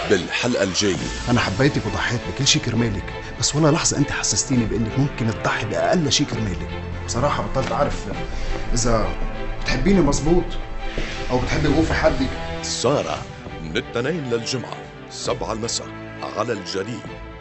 بالحلقة الجاية. أنا حبيتك وضحيت بكل شي كرمالك، بس ولا لحظة أنت حسستيني بأنك ممكن تضحي بأقل شي كرمالي. بصراحة بطلت أعرف إذا بتحبيني مزبوط أو بتحبي وقوفي حدك. سارة من الاثنين للجمعة 7 المساء على الجليل.